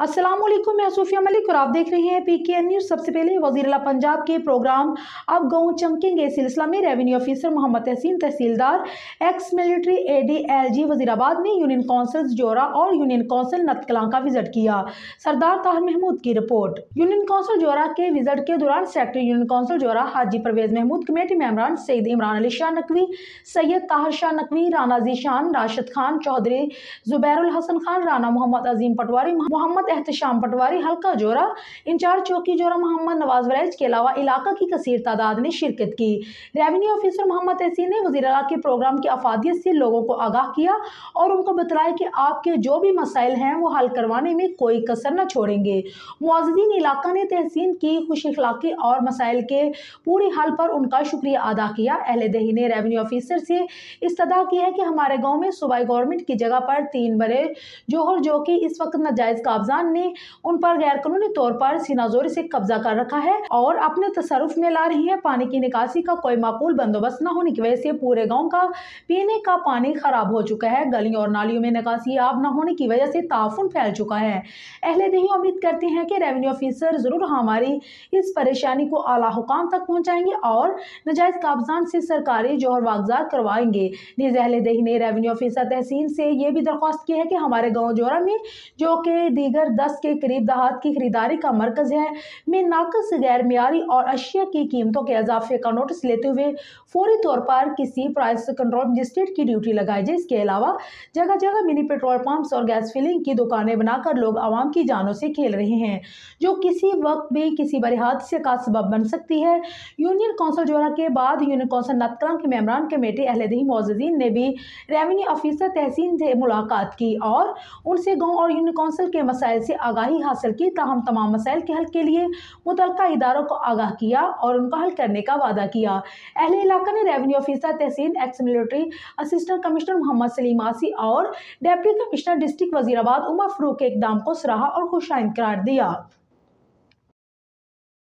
अस्सलाम वालेकुम, मैं सूफिया मलिक और आप देख रहे हैं PKN न्यूज़। सबसे पहले वज़ीर-ए-आला पंजाब के प्रोग्राम अब गाँव चमकेंगे सिलसिला में revenue officer Mohammad Tehseen tehsildar ex military ADLG Wazirabad ने यूनियन काउंसिल जोरा और यूनियन काउंसिल नतकलां का विजिट किया। सरदार ताहिर महमूद की रिपोर्ट। यूनियन काउंसिल जोरा के विजिट के दौरान secretary union council Jora Haji Parvez Mahmood, committee मेंबरान सईद इमरान अली शाह नकवी, सैयद ताहिर शाह नकवी, राना जीशान, राशिद खान चौधरी, जुबैरुल हसन खान, राना मोहम्मद अजीम पटवारी, मोहम्मद एहतशाम पटवारी, हल्का जोरा इंचार्ज चौकी जोरा मोहम्मद नवाज वरैज के अलावा इलाका की कसीर तादाद ने शिरकत की। रेवेन्यू ऑफिसर मोहम्मद तहसीन ने वज़ीर-ए-आला के प्रोग्राम की अफादियत से लोगों को आगाह किया और उनको बताया कि आपके जो भी मसाइल हैं वो हल करवाने में कोई कसर न छोड़ेंगे। मुआज़िदीन इलाका ने तहसीन की खुश अखलाकी और मसाइल के पूरी हल पर उनका शुक्रिया अदा किया। अहले दही ने रेवेन्यू ऑफिसर से इस्तदा की है कि हमारे गाँव में सूबाई गवर्नमेंट की जगह पर 3 बड़े जोहर जो कि इस वक्त नाजायज काब्जान ने उन पर गैर कानूनी तौर पर सीनाजोरी से कब्जा कर रखा है और अपने तसरुफ में ला रही है। पानी की निकासी का कोई माकूल बंदोबस्त न होने की वजह से पूरे गांव का पीने का पानी खराब हो चुका है। गलियों और नालियों में निकासी आब न होने की वजह से ताफुन फैल चुका है। अहले दही उम्मीद करते हैं कि रेवेन्यू ऑफिसर जरूर हमारी इस परेशानी को आला हुकाम तक पहुँचाएंगे और नाजायज काब्जान से सरकारी जोहर वागजात करवाएंगे। नीज अहले दही ने रेवेन्यू ऑफिसर तहसीन से ये भी दरख्वास्त की है कि हमारे गाँव जोरा में जो कि दीगर 10 के करीब दहात की खरीदारी का मरकज है में नाकस गैर मियारी और अशिया की कीमतों के इजाफे का नोटिस लेते हुए फौरी तौर पर किसी प्राइस कंट्रोल मजिस्ट्रेट की ड्यूटी लगाई जाए। इसके अलावा जगह जगह मिनी पेट्रोल पंप्स और गैस फिलिंग की दुकानें बनाकर लोग आवाम की जानों से खेल रहे हैं जो किसी वक्त भी किसी बड़े हादसे का सबब बन सकती है। यूनियन काउंसिल जोरा के बाद यूनियन काउंसिल नतकलां के मेंबरान कमेटी अहले दही मुआज़िज़ीन ने भी रेवेन्यू ऑफिसर तहसीन से मुलाकात की और उनसे गाँव और यूनियन काउंसिल के मसाइल से आगाही हासिल की। ताहम तमाम मसाइल के हल के लिए मुतल्लिका इदारों को आगाह किया और उनका हल करने का वादा किया। अहले इलाका ने revenue officer Tehseen ex military assistant commissioner Mohammad Salim Asi और deputy commissioner district Wazirabad Umar Farooq के इकदाम को सराहा और खुशाइंद करार दिया।